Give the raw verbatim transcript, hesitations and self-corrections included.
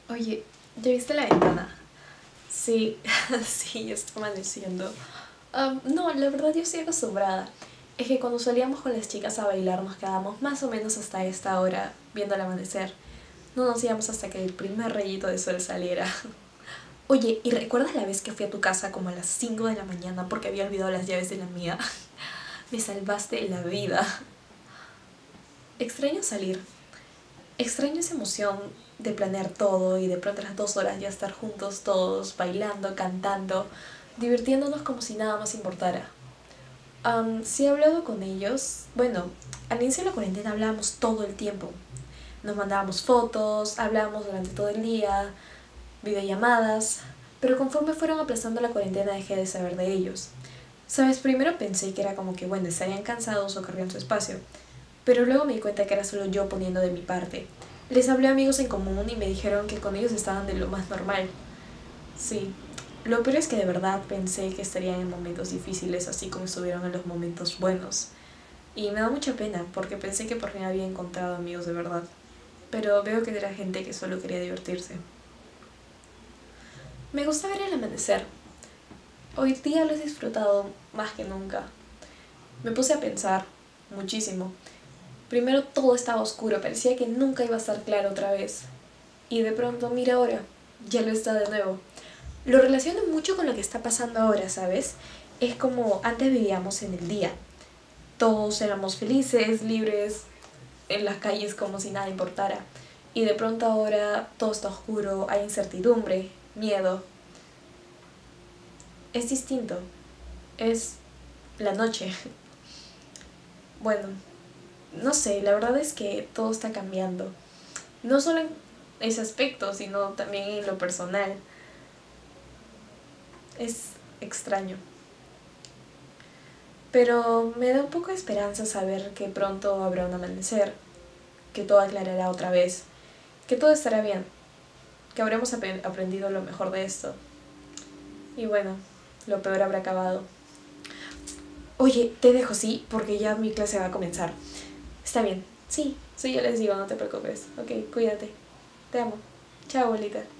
Oye, ¿ya viste la ventana? Sí, sí, está amaneciendo. Am, no, la verdad yo estoy acostumbrada. Es que cuando salíamos con las chicas a bailar nos quedábamos más o menos hasta esta hora viendo el amanecer. No nos íbamos hasta que el primer rayito de sol saliera. Oye, ¿y recuerdas la vez que fui a tu casa como a las cinco de la mañana porque había olvidado las llaves de la mía? Me salvaste la vida. Extraño salir. Extraño esa emoción de planear todo y de pronto a las dos horas ya estar juntos todos, bailando, cantando, divirtiéndonos como si nada más importara. Am, sí he hablado con ellos. Bueno, al inicio de la cuarentena hablábamos todo el tiempo. Nos mandábamos fotos, hablábamos durante todo el día, videollamadas, pero conforme fueron aplazando la cuarentena dejé de saber de ellos. Sabes, primero pensé que era como que, bueno, estarían cansados o querrían su espacio, pero luego me di cuenta que era solo yo poniendo de mi parte. Les hablé a amigos en común y me dijeron que con ellos estaban de lo más normal. Sí, lo peor es que de verdad pensé que estarían en momentos difíciles así como estuvieron en los momentos buenos. Y me da mucha pena porque pensé que por fin había encontrado amigos de verdad. Pero veo que era gente que solo quería divertirse. Me gusta ver el amanecer. Hoy día lo he disfrutado más que nunca. Me puse a pensar muchísimo. Primero todo estaba oscuro, parecía que nunca iba a estar claro otra vez. Y de pronto, mira ahora, ya lo está de nuevo. Lo relaciono mucho con lo que está pasando ahora, ¿sabes? Es como antes vivíamos en el día. Todos éramos felices, libres, en las calles como si nada importara. Y de pronto ahora todo está oscuro, hay incertidumbre, miedo. Es distinto. Es la noche. Bueno, no sé, la verdad es que todo está cambiando. No solo en ese aspecto, sino también en lo personal. Es extraño. Pero me da un poco de esperanza saber que pronto habrá un amanecer, que todo aclarará otra vez, que todo estará bien, que habremos ap- aprendido lo mejor de esto. Y bueno, lo peor habrá acabado. Oye, te dejo, sí, porque ya mi clase va a comenzar. Está bien, sí, sí, yo les digo, no te preocupes. Ok, cuídate. Te amo. Chao, bolita.